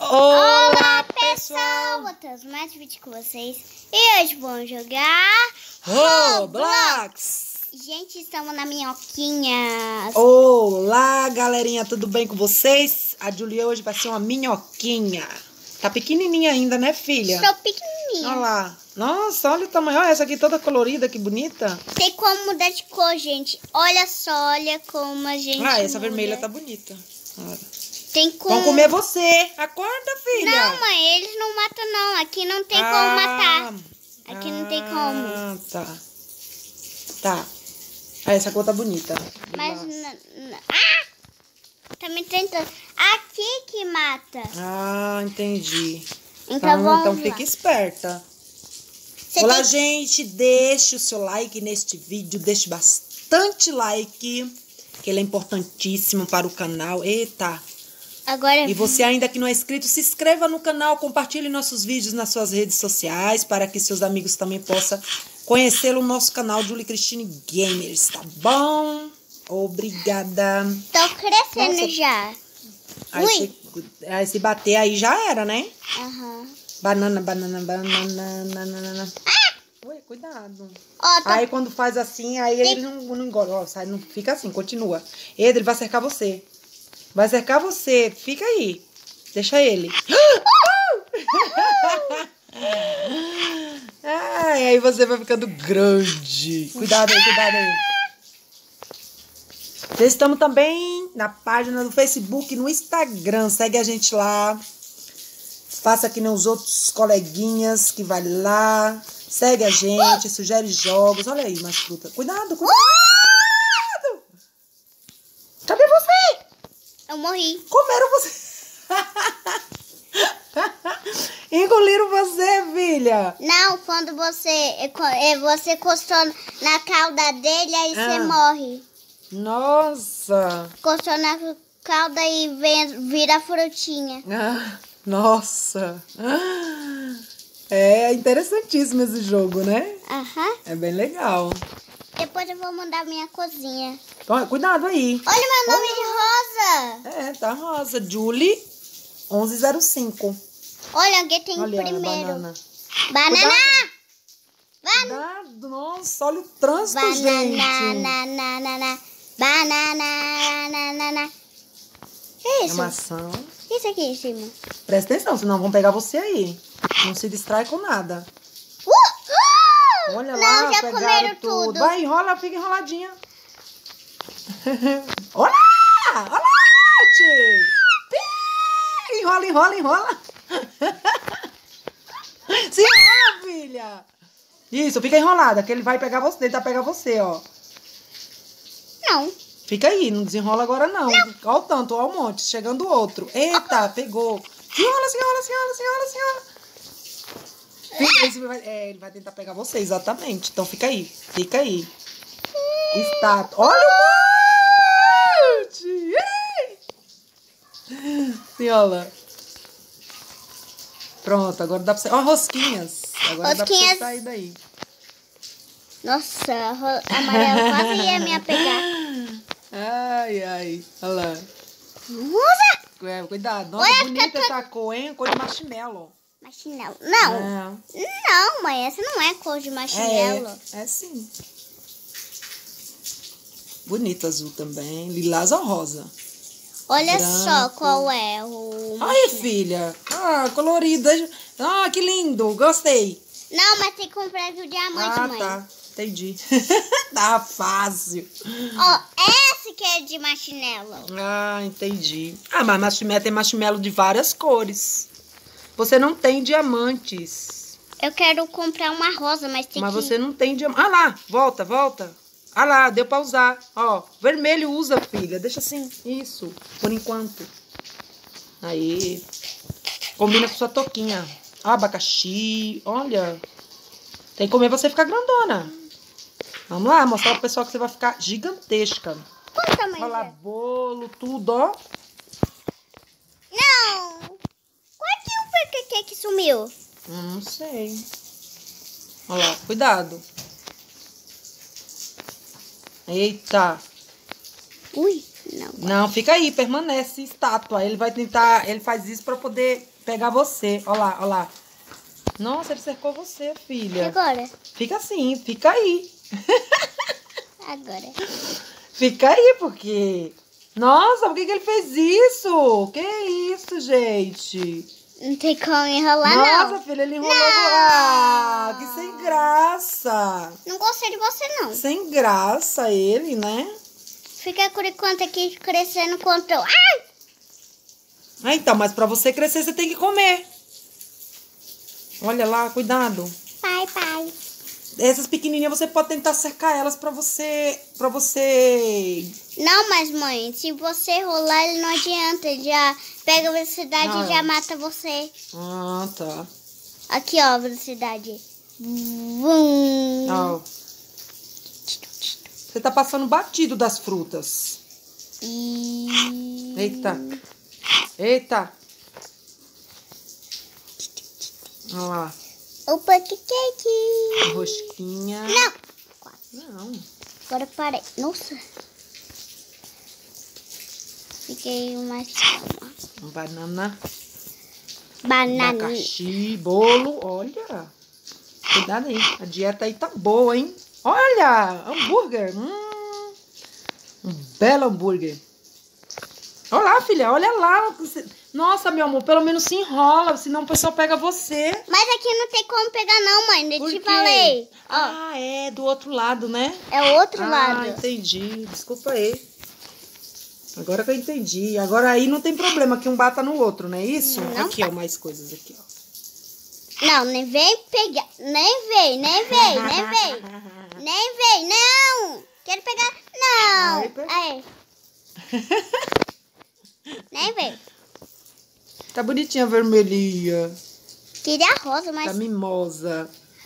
Olá, pessoal! Voltamos mais um vídeo com vocês. E hoje vamos jogar Roblox! Gente, estamos na minhoquinha. Olá, galerinha, tudo bem com vocês? A Julia hoje vai ser uma minhoquinha. Tá pequenininha ainda, né, filha? Estou pequenininha. Olha lá. Nossa, olha o tamanho. Olha essa aqui toda colorida, que bonita. Tem como mudar de cor, gente. Olha só, olha como a gente essa muda. vermelha tá bonita. Olha. Tem como... Vão comer você. Acorda, filha. Não, mãe, eles não matam, não. Aqui não tem como matar. Aqui não tem como. Tá. Tá. Essa cor tá bonita. Mas... Também tem... Aqui que mata. Entendi. Então vamos então lá. fique esperta. Olá, gente. Deixe o seu like neste vídeo. Deixe bastante like, que ele é importantíssimo para o canal. Eita. Agora... E você ainda que não é inscrito, se inscreva no canal, compartilhe nossos vídeos nas suas redes sociais para que seus amigos também possam conhecer o nosso canal Julie Cristine Gamers, tá bom? Obrigada. Tô crescendo. Nossa. Já. Aí se bater aí já era, né? Aham. Banana. Ui, cuidado. Aí quando faz assim, aí ele não engole. Ó, sai, não fica assim, continua. Ele vai cercar você. Vai cercar você. Fica aí. Deixa ele. Aí você vai ficando grande. Cuidado aí, cuidado aí. Estamos também na página do Facebook e no Instagram. Segue a gente lá. Faça que nem os outros coleguinhas que vai lá. Segue a gente, sugere jogos. Olha aí, mais fruta. Cuidado, cuidado. Cadê você? Eu morri. Comeram você. Engoliram você, filha. Não, quando você encostou na cauda dele, aí você morre. Nossa. Encostou na cauda e vira frutinha. Nossa. É interessantíssimo esse jogo, né? Aham. É bem legal. Depois eu vou mandar minha cozinha. Cuidado aí. Olha meu nome de rosa. Tá rosa. Julie 1105. Olha, alguém tem primeiro. Banana. Banana! Cuidado. Nossa, olha o trânsito, gente. Banana. Que isso? É maçã. Isso aqui em cima. Presta atenção, senão vão pegar você aí. Não se distrai com nada. Olha lá, não, já pegaram comeram tudo. Vai, enrola, fica enroladinha. Olha! Olha, gente! Enrola. Se enrola, filha. Isso, fica enrolada, que ele vai pegar você, tentar pegar você, ó. Não. Fica aí, não desenrola agora não. Olha o tanto, olha o monte, chegando outro. Eita, pegou. Se enrola. Ele vai tentar pegar você, exatamente. Então fica aí. Estátua. Olha o monte! Senhora. Pronto, agora dá pra você... Ó, rosquinhas. Agora dá pra você sair daí. Nossa, a amarela quase ia me pegar. Ai. Olha lá. Rosa! Cuidado. Nossa, bonita essa cor, hein? Cor de marshmallow. Marshmallow. Não, mãe, essa não é cor de marshmallow. É sim. Bonito azul também. Lilás ou rosa? Olha branco. só qual é o... Ai, filha. Colorida. Que lindo. Gostei. Não, mas tem que comprar o diamante, mãe. Tá. Entendi. Tá fácil. Ó, esse que é de marshmallow. Entendi. Mas marshmallow tem marshmallow de várias cores. Você não tem diamantes. Eu quero comprar uma rosa, mas tem Mas você não tem diamante. Lá, volta. Lá, deu pra usar. Ó, vermelho usa, filha. Deixa assim, isso, por enquanto. Aí. Combina com sua touquinha. Abacaxi, olha. Tem que comer você ficar grandona. Vamos lá, mostrar pro pessoal que você vai ficar gigantesca. Qual tamanho? Olha lá, bolo, tudo, ó. Não. Qual que sumiu? Não sei. Olha lá, cuidado. Eita. Ui, não. Não, fica aí, permanece estátua. Ele vai tentar, ele faz isso pra poder pegar você. Ó lá, ó lá. Nossa, ele cercou você, E filha. agora? Fica assim, fica aí. Agora. Fica aí, porque... Nossa, por que ele fez isso? Que isso, gente? Não tem como enrolar, Nossa, não. filha, ele enrolou. Ah, que sem graça. Não gostei de você, não. Sem graça ele, né? Fica por enquanto aqui crescendo contra eu. Ai! Ah, então, mas pra você crescer, você tem que comer. Olha lá, cuidado. Pai, pai. Essas pequenininhas, você pode tentar cercar elas pra você... Não, mas mãe, se você rolar, ele não adianta. Ele já pega a velocidade e já mata você. Ah, tá. Aqui, ó, a velocidade. Vum. Ó. Você tá passando batido das frutas. Eita. Eita. Olha lá. O pancake. Rosquinha. Não. Não. Agora parei. Nossa. Fiquei mais calma. Banana. Banana. Abacaxi, bolo. Olha. Cuidado aí. A dieta aí tá boa, hein? Olha. Hambúrguer. Um belo hambúrguer. Olha lá, filha. Olha lá. Nossa, meu amor. Pelo menos se enrola. Senão o pessoal pega você. Mas aqui não tem como pegar não, mãe. Eu Por te quê? falei. Ó, Ah, é. Do outro lado, né? é o outro lado. Ah, entendi. Desculpa aí. Agora que eu entendi. Agora aí não tem problema que um bata no outro, não é isso? Não Aqui, ó, mais coisas aqui, ó. Não, nem vem pegar. Nem vem. Nem vem, não. Quero pegar. Não. Ai, Nem vem. Tá bonitinha a vermelhinha. Queria rosa, mas... Tá mimosa.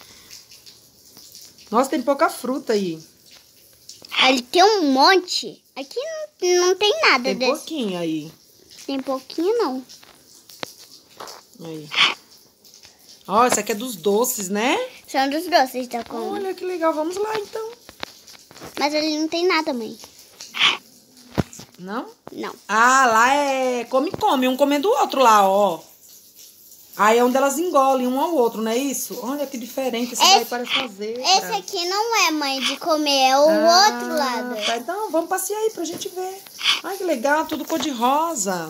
Nossa, tem pouca fruta aí. Ali tem um monte. Aqui não tem nada Tem desse. pouquinho aí. Tem pouquinho, não. Aí. Ó, essa aqui é dos doces, né? São dos doces, tá com... Olha que legal. Vamos lá, então. Mas ali não tem nada, mãe. Não? Não. Ah, lá é come. Um comendo o outro lá, ó. Aí é onde elas engolem um ao outro, não é isso? Olha que diferente. Esse daí parece fazer. Esse aqui não é, mãe, de comer. É o outro lado. Tá, então vamos passear aí pra gente ver. Ai, que legal. Tudo cor de rosa.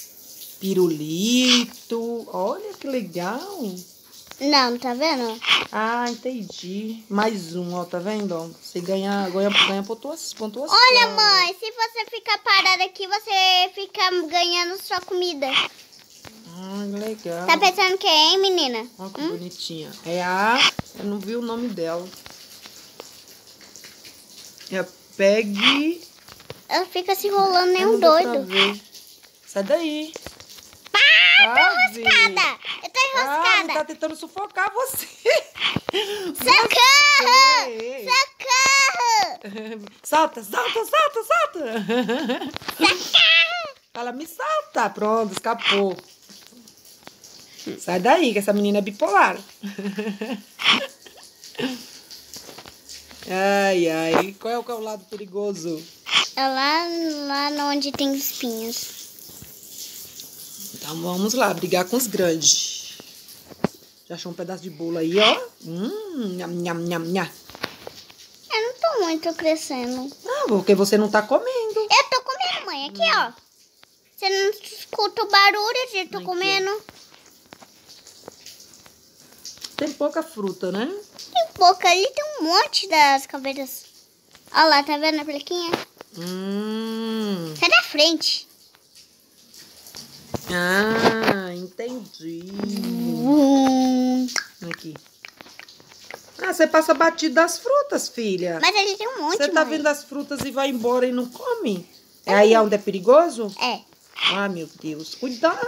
Pirulito. Olha que legal. Não, tá vendo? Ah, entendi. Mais um, ó, tá vendo? Ó, você ganha pontuação. Olha, mãe, se você ficar parada aqui, você fica ganhando sua comida. Ah, legal. Tá pensando o que, hein, menina? Olha que bonitinha. É a... Eu não vi o nome dela. É a Peg... Ela fica se enrolando nem um Não deu pra doido. ver. Sai daí. Ah, tô enroscada. Eu tô Ah, enroscada. tá tentando sufocar você. Socorro! Ei. Socorro! Solta. Fala, me solta. Pronto, escapou. Sai daí, que essa menina é bipolar. Ai. Qual é o lado perigoso? É lá onde tem espinhos. Então vamos lá, brigar com os grandes. Já achou um pedaço de bolo aí, ó? Nham. Eu não tô muito crescendo. Não, porque você não tá comendo. Eu tô comendo, mãe. Aqui, ó. Você não escuta o barulho de tô Aqui, comendo? Tem pouca fruta, né? Tem pouco ali, tem um monte das caveiras. Olha lá, tá vendo a plaquinha? Sai da frente. Ah, entendi. Aqui. Ah, você passa batido das frutas, filha. Mas ali tem um monte, Você tá mãe. vendo as frutas e vai embora e não come? É aí onde é perigoso? É. Ah, meu Deus. Cuidado.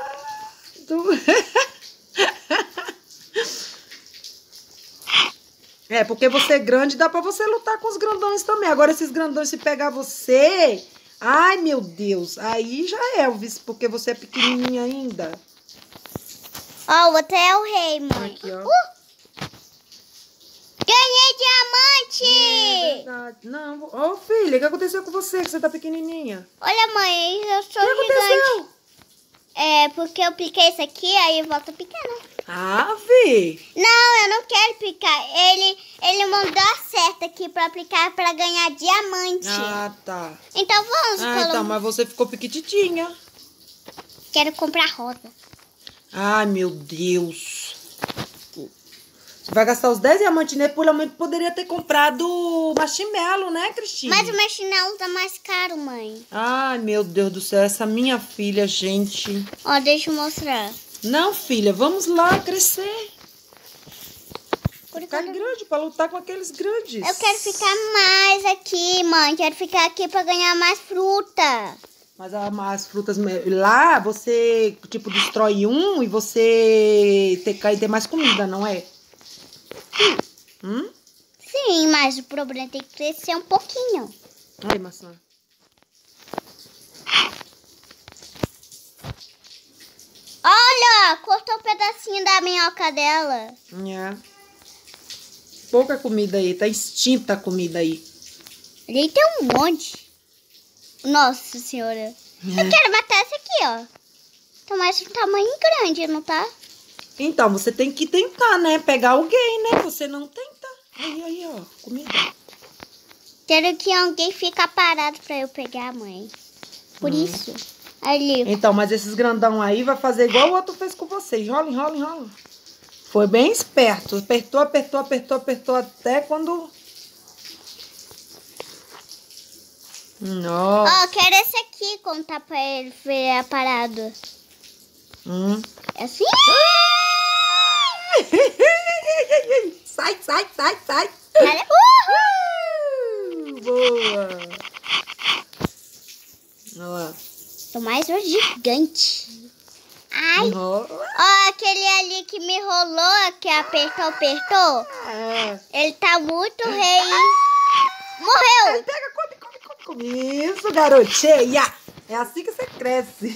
É, porque você é grande, dá pra você lutar com os grandões também. Agora, esses grandões, se pegar você... Ai, meu Deus. Aí já é, Elvis, porque você é pequenininha ainda. Ó, o outro é o rei, mãe. Aqui, ó. Ganhei diamante! É verdade. Não, ô filha, o que aconteceu com você que você tá pequenininha? Olha, mãe, eu sou O que gigante. aconteceu? É, porque eu piquei isso aqui, aí volta pequena. Ah, fi. Não, eu não quero picar. Ele mandou a certa aqui pra aplicar pra ganhar diamante. Ah, tá. Então vamos, Ah, então, mas você ficou piquititinha. Quero comprar rosa. Ai, meu Deus. Você vai gastar os 10 diamantes nele, pelo menos poderia ter comprado marshmallow, né, Cristina? Mas o marshmallow tá mais caro, mãe. Ai, meu Deus do céu, essa minha filha, gente. Ó, deixa eu mostrar. Não, filha, vamos lá crescer. Ficar grande pra lutar com aqueles grandes. Eu quero ficar mais aqui, mãe. Quero ficar aqui pra ganhar mais fruta. Mas as frutas lá, você, tipo, destrói um e você ter mais comida, não é? Sim, mas o problema é ter que crescer um pouquinho. Ai, maçã. Olha, cortou um pedacinho da minhoca dela. É. Pouca comida aí, tá extinta a comida aí. Ali tem um monte. Nossa senhora. Eu quero matar essa aqui, ó. Tá mais um tamanho grande, não tá? Então, você tem que tentar, né? Pegar alguém, né? Você não tenta. Aí, ó, comida. Quero que alguém fique parado pra eu pegar a mãe. Por isso. Ali. Então, mas esses grandão aí vai fazer igual o outro fez com você. Enrola, enrola, enrola. Foi bem esperto. Apertou, apertou, apertou, apertou até quando... Nossa. Ó, quero esse aqui contar pra ele ver parado. É assim? Sai, sai, sai, sai. Olha. Boa. Olha lá. Tô mais um gigante. Ai. Enrola. Ó, aquele ali que me rolou, que apertou. Ele tá muito rei. Morreu. Pega, come. Isso, garotinha. É assim que você cresce.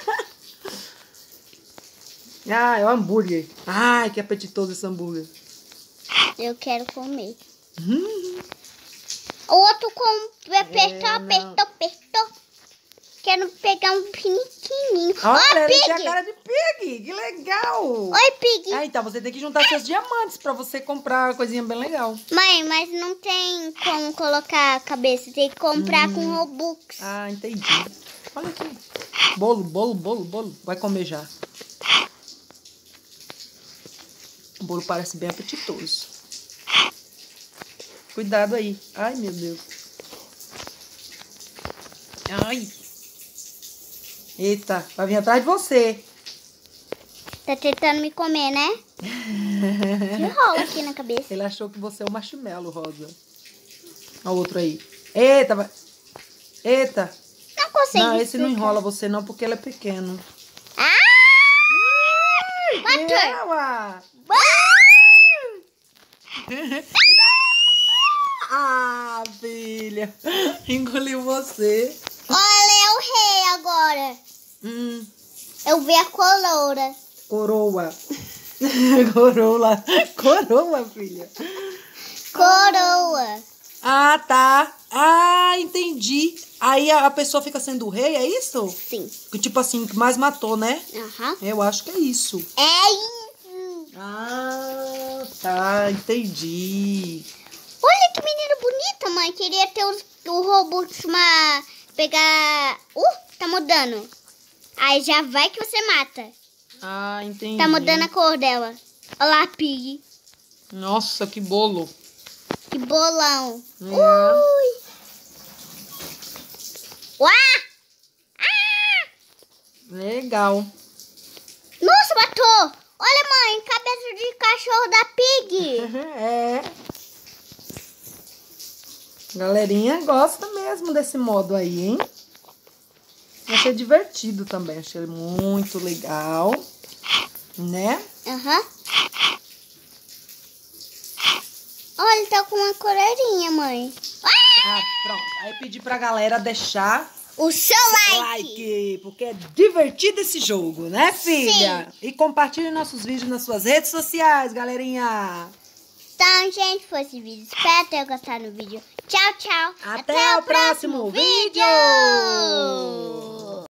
Ah, é o hambúrguer. Ai, que apetitoso esse hambúrguer. Eu quero comer. O outro apertou. Quero pegar um pequenininho. Olha, Ó, ele tem a Pig. cara de Pig. Que legal. Oi, Pig. Ah, então você tem que juntar seus diamantes pra você comprar uma coisinha bem legal. Mãe, mas não tem como colocar a cabeça. Tem que comprar com Robux. Ah, entendi. Olha aqui. Bolo. Vai comer já. O bolo parece bem apetitoso. Cuidado aí. Ai, meu Deus. Ai. Eita, vai vir atrás de você. Tá tentando me comer, né? Que rola aqui na cabeça. Ele achou que você é o marshmallow, Rosa. Olha o outro aí. Eita, vai. Eita. Não consigo. Não, esse não enrola você não, porque ele é pequeno. Matou. Ela. Ah, filha. Engoliu você. Olha, é o rei agora. Eu vi a coroa. Coroa. Coroa, filha. Coroa. Ah, tá. Ah, entendi. Aí a pessoa fica sendo o rei, é isso? Sim. Tipo assim, que mais matou, né? Aham. Eu acho que é isso. É isso. Ah, tá. Entendi. Olha que menina bonita, mãe. Queria ter o Robux pra pegar... tá mudando. Aí já vai que você mata. Ah, entendi. Tá mudando a cor dela. Olha lá, Pig. Nossa, que bolo. Que bolão. É. Ui. Uá! Legal. Nossa, matou. Olha, mãe, cabeça de cachorro da Pig. É. Galerinha gosta mesmo desse modo aí, hein? Achei divertido também. Achei muito legal. Né? Aham. Olha, tá com uma coreirinha, mãe. Ah, pronto. Aí pedi pra galera deixar O seu like. porque é divertido esse jogo, né, filha? Sim. E compartilhe nossos vídeos nas suas redes sociais, galerinha. Então, gente, foi esse vídeo. Espero ter gostado do vídeo. Tchau, tchau. Até o próximo vídeo!